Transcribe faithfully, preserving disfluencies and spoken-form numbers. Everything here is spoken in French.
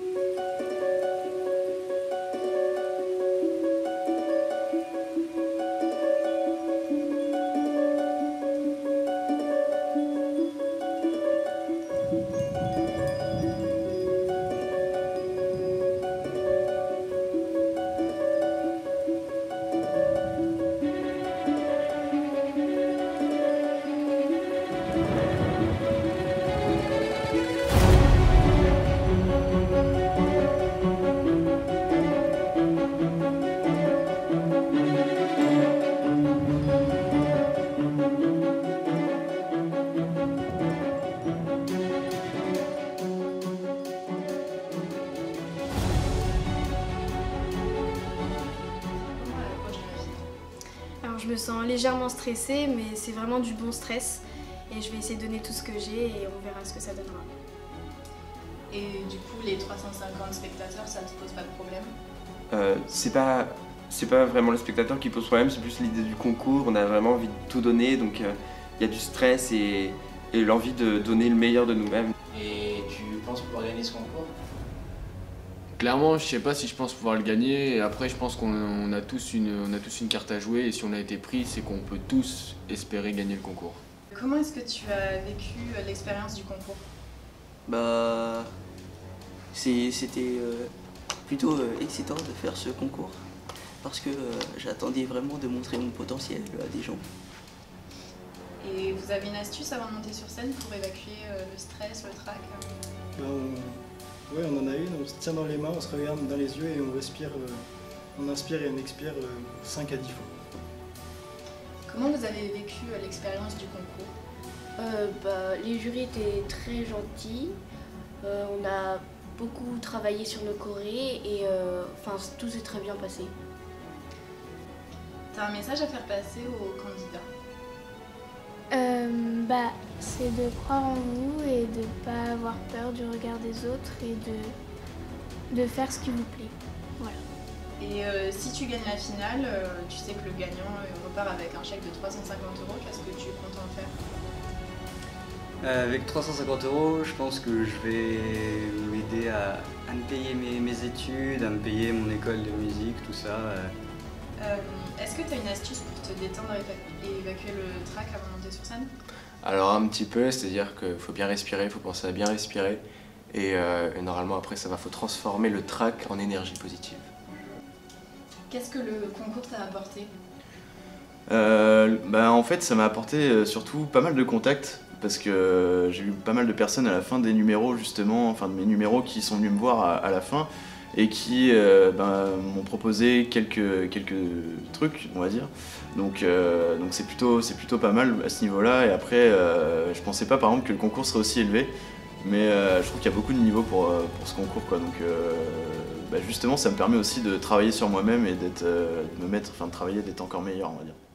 Alors je me sens légèrement stressée, mais c'est vraiment du bon stress. Et je vais essayer de donner tout ce que j'ai et on verra ce que ça donnera. Et du coup, les trois cent cinquante spectateurs, ça ne te pose pas de problème? euh, C'est pas, c'est pas vraiment le spectateur qui pose problème, c'est plus l'idée du concours. On a vraiment envie de tout donner, donc il euh, y a du stress et, et l'envie de donner le meilleur de nous-mêmes. Et tu penses pouvoir gagner ce concours? Clairement, je sais pas si je pense pouvoir le gagner. Et après, je pense qu'on on a, tous une, on a tous une carte à jouer. Et si on a été pris, c'est qu'on peut tous espérer gagner le concours. Comment est-ce que tu as vécu l'expérience du concours? Bah, c'était euh, plutôt euh, excitant de faire ce concours parce que euh, j'attendais vraiment de montrer mon potentiel à des gens. Et vous avez une astuce avant de monter sur scène pour évacuer euh, le stress, le trac? Ben, on... Oui, on en a une, on se tient dans les mains, on se regarde dans les yeux et on respire, euh, on inspire et on expire euh, cinq à dix fois. Comment vous avez vécu euh, l'expérience du concours? euh, bah, Les jurys étaient très gentils, euh, on a beaucoup travaillé sur nos chorés et euh, enfin, tout s'est très bien passé. Tu as un message à faire passer aux candidats? Euh, bah, c'est de croire en vous et de ne pas avoir peur du regard des autres et de, de faire ce qui vous plaît. Voilà. Et euh, si tu gagnes la finale, euh, tu sais que le gagnant euh, repart avec un chèque de trois cent cinquante euros, qu'est-ce que tu comptes en faire? euh, Avec trois cent cinquante euros, je pense que je vais m'aider à, à me payer mes, mes études, à me payer mon école de musique, tout ça. Euh. Euh, Est-ce que tu as une astuce pour te détendre et évacuer le trac avant de monter sur scène? Alors un petit peu, c'est-à-dire qu'il faut bien respirer, il faut penser à bien respirer. Et, euh, et normalement après ça va, faut transformer le trac en énergie positive. Qu'est-ce que le concours t'a apporté? euh, bah, En fait ça m'a apporté surtout pas mal de contacts. Parce que j'ai eu pas mal de personnes à la fin des numéros justement, enfin de mes numéros qui sont venus me voir à, à la fin. Et qui euh, ben, m'ont proposé quelques, quelques trucs, on va dire. Donc euh, donc c'est plutôt, c'est plutôt pas mal à ce niveau-là. Et après, euh, je pensais pas par exemple que le concours serait aussi élevé, mais euh, je trouve qu'il y a beaucoup de niveaux pour, pour ce concours, quoi. Donc euh, bah, justement, ça me permet aussi de travailler sur moi-même et d'être, euh, de me mettre, enfin de travailler, d'être encore meilleur, on va dire.